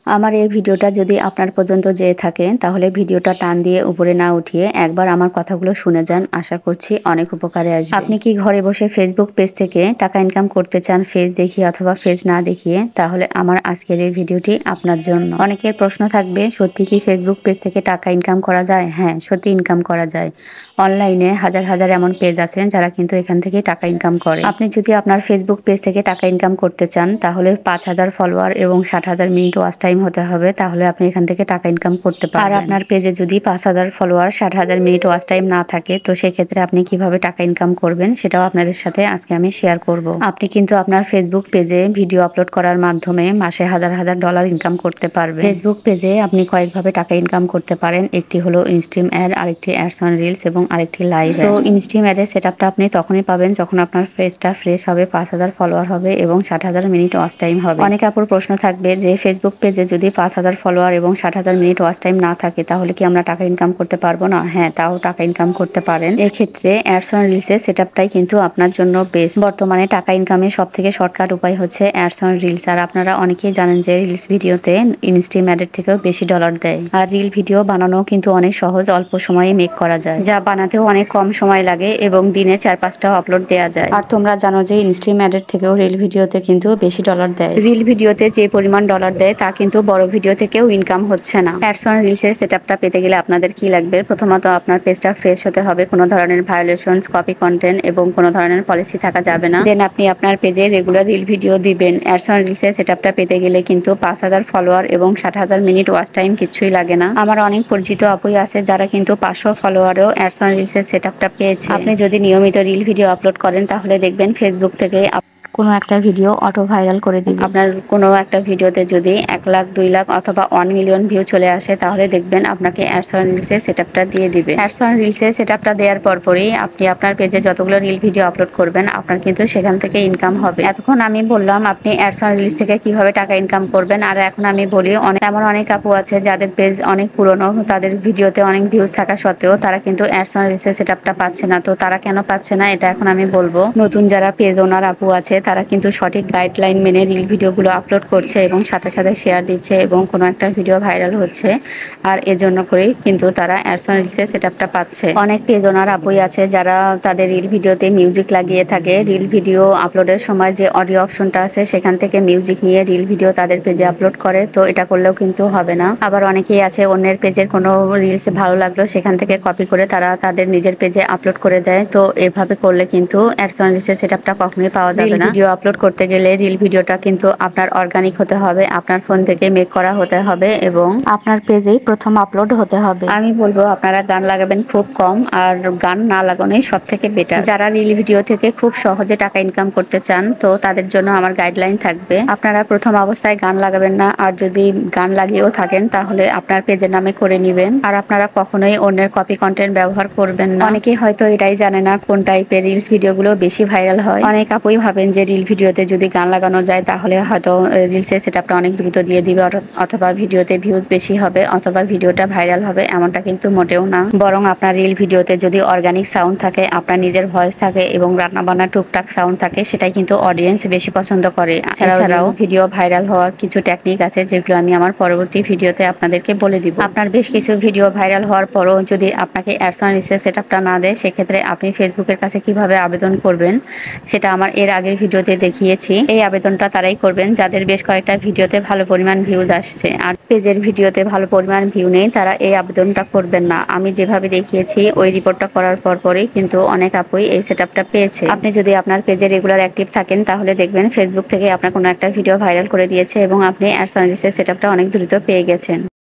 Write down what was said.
আমার এই ভিডিওটা যদি আপনার পর্যন্ত যেয়ে থাকে তাহলে ভিডিওটা টান দিয়ে উপরে না উঠিয়ে একবার আমার কথাগুলো শুনে যান। আশা করছি অনেক উপকারে আসবে। আপনি কি ঘরে বসে ফেসবুক পেজ থেকে টাকা ইনকাম করতে চান ফেস দেখিয়ে অথবা ফেস না দেখিয়ে? তাহলে আমার আজকের এই ভিডিওটি আপনার জন্য। অনেকের প্রশ্ন থাকবে, সত্যি কি ফেসবুক পেজ থেকে টাকা ইনকাম করা যায়? হ্যাঁ, সত্যি ইনকাম করা যায়। অনলাইনে হাজার হাজার এমন পেজ আছেন যারা কিন্তু এখান থেকে টাকা ইনকাম করে। আপনি যদি আপনার ফেসবুক পেজ থেকে টাকা ইনকাম করতে চান তাহলে 5,000 ফলোয়ার এবং 60,000 মিনিট ওয়াচ টাইম হতে হবে, তাহলে আপনি এখান থেকে টাকা ইনকাম করতে পারবেন। আর আপনার পেজে যদি 5,000 ফলোয়ার 60,000 মিনিট ওয়াচ টাইম না থাকে তো সেক্ষেত্রে আপনি কিভাবে টাকা ইনকাম করবেন সেটাও আপনাদের সাথে আজকে আমি শেয়ার করব। আপনি কিন্তু আপনার ফেসবুক পেজে ভিডিও আপলোড করার মাধ্যমে মাসে হাজার হাজার ডলার ইনকাম করতে পারবেন। ফেসবুক পেজে আপনি কয়েকভাবে টাকা ইনকাম করতে পারেন। একটি হলো ইনস্ট্রিম অ্যাড, আরেকটি অ্যাডস অন রিলস এবং আরেকটি লাইভ। তো ইনস্ট্রিম অ্যাডের সেটআপটা আপনি তখনই পাবেন যখন আপনার পেজটা ফ্রেশ হবে, 5,000 ফলোয়ার হবে এবং 60,000 মিনিট ওয়াচ টাইম হবে। অনেক আপুর প্রশ্ন থাকবে যে ফেসবুক পেজে যদি 5,000 ফলোয়ার এবং 60,000 মিনিট ওয়াচ টাইম না থাকে তাহলে কি আমরা টাকা ইনকাম করতে পারবো না? হ্যাঁ, তাও টাকা ইনকাম করতে পারেন। এক্ষেত্রে অ্যাডস অন রিলসের সেটআপটাই কিন্তু আপনার জন্য বেস্ট। বর্তমানে টাকা ইনকামের সব থেকে শর্টকাট উপায় হচ্ছে অ্যাডস অন রিলস। আর আপনারা অনেকেই জানেন যে রিলস ভিডিওতে ইনস্ট্রিম অ্যাডের থেকেও বেশি ডলার দেয়। আর রিল ভিডিও বানানো কিন্তু অনেক সহজ, অল্প সময়ে মেক করা যায়, যা বানাতেও অনেক কম সময় লাগে এবং দিনে 4-5টা আপলোড দেওয়া যায়। আর তোমরা জানো যে ইনস্ট্রিম অ্যাডের থেকেও রিল ভিডিওতে কিন্তু বেশি ডলার দেয়। রিল ভিডিওতে যে পরিমাণ ডলার দেয় তা কিন্তু বড় ভিডিও থেকেও ইনকাম হচ্ছে না। অ্যাডস অন রিলসের সেটআপটা পেতে গেলে আপনাদের কি লাগবে? প্রথমত আপনার পেজটা ফ্রেশ হতে হবে, কোনো ধরনের ভায়োলেশনস, কপি কন্টেন্ট এবং কোনো ধরনের পলিসি থাকা যাবে না। দেন আপনি আপনার পেজে রেগুলার রিল ভিডিও দিবেন। অ্যাডস অন রিলসের সেটআপটা পেতে গেলে কিন্তু 5,000 ফলোয়ার এবং 60,000 মিনিট ওয়াচ টাইম কিছুই লাগে না। আমার অনেক পরিচিত আপুই আছে যারা কিন্তু 500 ফলোয়ারেও অ্যাডস অন রিলসের সেটআপটা পেয়েছে। আপনি যদি নিয়মিত রিল ভিডিও আপলোড করেন তাহলে দেখবেন ফেসবুক থেকে কোনো একটা ভিডিও অটো ভাইরাল করে দিবে। আপনার কোনো একটা ভিডিওতে যদি 1 লাখ, 2 লাখ অথবা 1 মিলিয়ন ভিউ চলে আসে তাহলে দেখবেন আপনাকে অ্যাডস অন রিলসের সেটআপটা দিয়ে দিবে। অ্যাডস অন রিলসের সেটআপটা দেওয়ার পরপরই আপনি আপনার পেজে যতগুলো রিল ভিডিও আপলোড করবেন আপনার কিন্তু সেখান থেকে ইনকাম হবে। এতক্ষণ আমি বললাম আপনি অ্যাডস অন রিলস থেকে কিভাবে টাকা ইনকাম করবেন, আর এখন আমি বলি অনেক আপু আছে যাদের পেজ অনেক পুরনো, তাদের ভিডিওতে অনেক ভিউজ থাকা সত্ত্বেও তারা কিন্তু অ্যাডস অন রিলসের সেটআপটা পাচ্ছে না। তো তারা কেন পাচ্ছে না এটা এখন আমি বলবো। নতুন যারা পেজ ওনার আপু আছে তারা কিন্তু সঠিক গাইডলাইন মেনে রিল ভিডিওগুলো আপলোড করছে এবং সাথে সাথে শেয়ার দিচ্ছে এবং কোনো একটা ভিডিও ভাইরাল হচ্ছে, আর এর জন্য করেই কিন্তু তারা অ্যাডস অন রিলসের সেটআপটা পাচ্ছে। অনেক পেজ ওনার আপুই আছে যারা তাদের রিল ভিডিওতে মিউজিক লাগিয়ে থাকে। রিল ভিডিও আপলোডের সময় যে অডিও অপশনটা আছে সেখান থেকে মিউজিক নিয়ে রিল ভিডিও তাদের পেজে আপলোড করে, তো এটা করলেও কিন্তু হবে না। আবার অনেকেই আছে অন্যের পেজের কোনো রিলস ভালো লাগলো সেখান থেকে কপি করে তারা তাদের নিজের পেজে আপলোড করে দেয়। তো এভাবে করলে কিন্তু অ্যাডস অন রিলসের সেটআপটা কখনোই পাওয়া যাবে না। ভিডিও আপলোড করতে গেলে রিল ভিডিওটা কিন্তু আপনার অর্গানিক হতে হবে, আপনার ফোন থেকে মেক করা হতে হবে এবং আপনার পেজেই প্রথম আপলোড হতে হবে। আমি বলবো আপনারা গান লাগাবেন খুব কম, আর গান না লাগানোই সব থেকে বেটার। যারা রিল ভিডিও থেকে খুব সহজে টাকা ইনকাম করতে চান তো তাদের জন্য আমার গাইডলাইন থাকবে। আপনারা প্রথম অবস্থায় গান লাগাবেন না, আর যদি গান লাগিয়েও থাকেন তাহলে আপনার পেজের নামে করে নিবেন। আর আপনারা কখনোই অন্যের কপি কন্টেন্ট ব্যবহার করবেন না। অনেকেই হয়তো এটাই জানে না কোন টাইপের রিলস ভিডিওগুলো বেশি ভাইরাল হয়। অনেক আপুই ভাবেন যে রিল ভিডিওতে যদি গান লাগানো যায় তাহলে হয়তো রিলসের সেটআপটা অনেক দ্রুত দিয়ে দিবে, অথবা ভিডিওতে ভিউজ বেশি হবে, অথবা ভিডিওটা ভাইরাল হবে। এমনটা কিন্তু মোটেও না। বরং আপনার রিল ভিডিওতে যদি অর্গানিক সাউন্ড থাকে, আপনার নিজের ভয়েস থাকে এবং রান্নাবান্না টুকটাক সাউন্ড থাকে, সেটাই কিন্তু অডিয়েন্স বেশি পছন্দ করে। এছাড়াও ভিডিও ভাইরাল হওয়ার কিছু টেকনিক আছে যেগুলো আমি আমার পরবর্তী ভিডিওতে আপনাদেরকে বলে দিব। আপনার বেশ কিছু ভিডিও ভাইরাল হওয়ার পরও যদি আপনাকে অ্যাডস অন রিলসের সেটআপটা না দেয় সেক্ষেত্রে আপনি ফেসবুকের কাছে কিভাবে আবেদন করবেন সেটা আমার এর আগের ভিডিওতে দেখিয়েছি। এই আবেদনটা তারাই করবেন যাদের বেশ কয়েকটা ভিডিওতে ভালো পরিমাণ ভিউজ আসছে, আর পেজের ভিডিওতে ভালো পরিমাণ ভিউ নেই তারা এই আবেদনটা করবেন না। আমি যেভাবে দেখিয়েছি ওই রিপোর্টটা করার পরই কিন্তু অনেক আপুই এই সেটআপটা পেয়েছে। আপনি যদি আপনার পেজে রেগুলার অ্যাক্টিভ থাকেন তাহলে দেখবেন ফেসবুক থেকে আপনার কোনো একটা ভিডিও ভাইরাল করে দিয়েছে এবং আপনি অ্যাডস অন রিলসের সেটআপটা অনেক দ্রুত পেয়ে গেছেন।